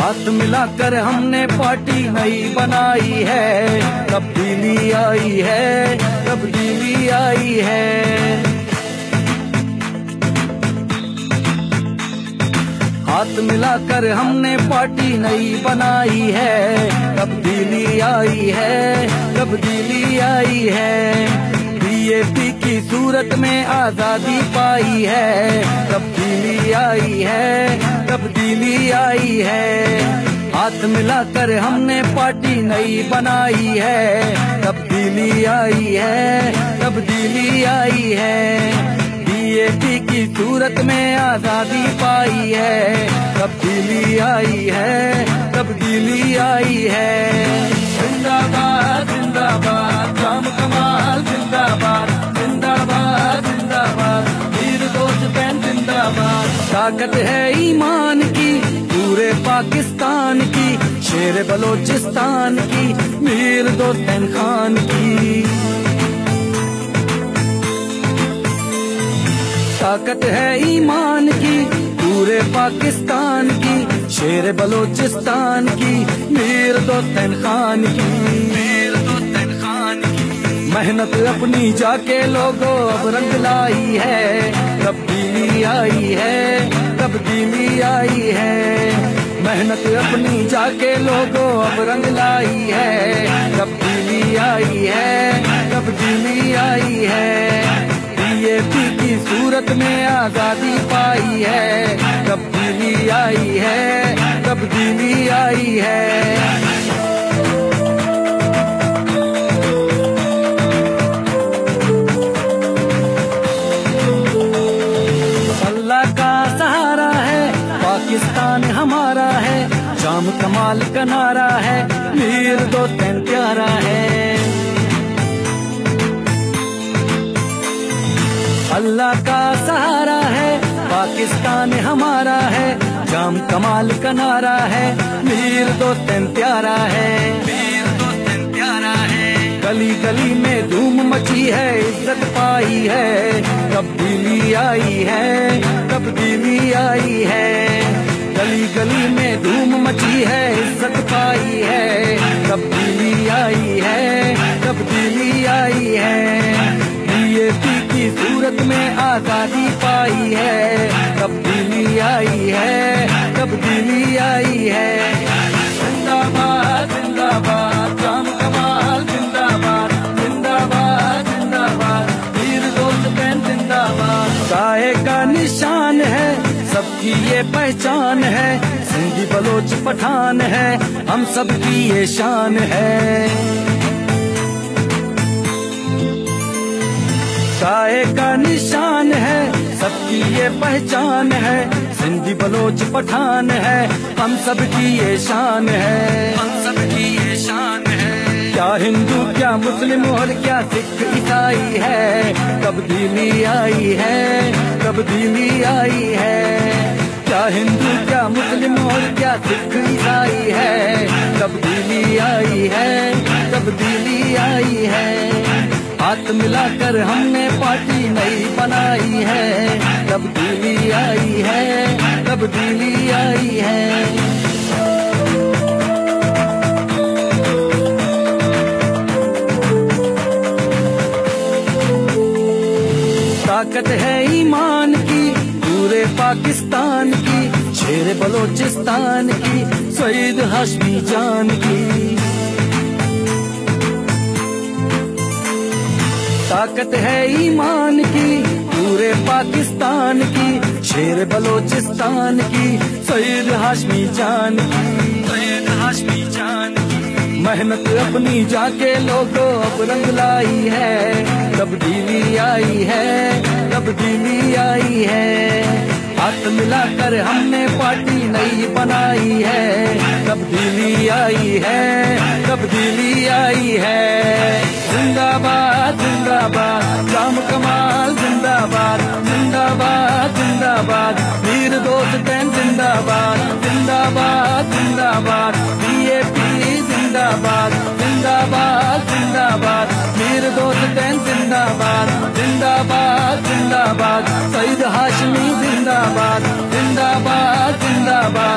हाथ मिलाकर हमने पार्टी नई बनाई है, तब्दीली आई है, तब्दीली आई है। हाथ मिलाकर हमने पार्टी नई बनाई है, तब्दीली आई है, तब्दीली आई है। बीएपी की सूरत में आजादी पाई है, तब्दीली आई है, तब्दीली आई है। हाथ मिलाकर हमने पार्टी नई बनाई है, तब्दीली आई है, तब्दीली आई है। बीएपी की सूरत में आजादी पाई है, तब्दीली आई है, तब्दीली आई है। जिंदाबाद जिंदाबाद जाम कमाल जिंदाबाद, जिंदाबाद जिंदाबाद वीर दोस्त बहन जिंदाबाद। ताकत है ईमान की पूरे पाकिस्तान की, शेर बलोचिस्तान की वीर दोस्त बहन खान की। ताकत है ईमान की पूरे पाकिस्तान की, शेर बलोचिस्तान की वीर दोस्त बहन खान की, वीर दोस्त बहन खान की। मेहनत अपनी जाके लोगों अब रंग लाई है, तब्दीली आई है, तब्दीली आई है। मेहनत अपनी जाके लोगों अब रंग लाई है, तब्दीली आई है, तब्दीली आई है। बीएपी की सूरत में आजादी पाई है, तब्दीली आई है, तब्दीली आई है। अल्लाह का सहारा है, पाकिस्तान हमारा है, जाम कमाल का नारा है, वीर दोस्त बहन प्यारा है। अल्लाह का सहारा है, पाकिस्तान हमारा है, जाम कमाल का नारा है, वीर दोस्त बहन प्यारा है, वीर दोस्त बहन प्यारा है। गली गली में धूम मची है, इज्जत पाई है, तब्दीली आई है, तब्दीली आई है। गली गली में धूम मची है, इज्जत पाई है, तब्दीली आई है, तब्दीली आई है। बीएपी की सूरत में आजादी पाई है, तब्दीली आई है, तब्दीली आई है। जिंदाबाद जिंदाबाद जाम कमाल जिंदाबाद, जिंदाबाद जिंदाबाद वीर दोस्त बहन जिंदाबाद। गाए का निशान है, सबकी ये पहचान है, सिंधी बलोच पठान है, हम सबकी ये शान है। गाए का निशान है, सबकी ये पहचान है, सिंधी बलोच पठान है, हम सबकी ये शान है, हम सबकी ये शान है। क्या हिंदू क्या मुस्लिम और क्या सिख ईसाई है, तब्दीली आई है, तब्दीली आई है। क्या हिंदू क्या मुस्लिम और क्या सिख ईसाई है, तब्दीली आई है, तब्दीली आई है। हाथ मिलाकर हमने पार्टी नई बनाई है, तब्दीली आई है, तब्दीली आई है। ताकत है ईमान की पूरे पाकिस्तान की, शेर बलोचिस्तान की सईद हाशमी जान की। ताकत है ईमान की पूरे पाकिस्तान की, शेर बलोचिस्तान की सईद हाशमी जान की, सईद हाशमी जान की। मेहनत अपनी जाके लोगों अब रंग लाई है, तब्दीली आई है, तब्दीली आई है। हाथ मिलाकर हमने पार्टी नई बनाई है, तब्दीली आई है, तब्दीली आई है। जिंदाबाद जिंदाबाद जाम कमाल जिंदाबाद, जिंदाबाद जिंदाबाद वीर दोस्त बहन जिंदाबाद, जिंदाबाद जिंदाबाद बीएपी जिंदाबाद, जिंदाबाद जिंदाबाद वीर दोस्त बहन जिंदाबाद, जिंदाबाद जिंदाबाद सईद हाशमी जिंदाबाद, जिंदाबाद जिंदाबाद।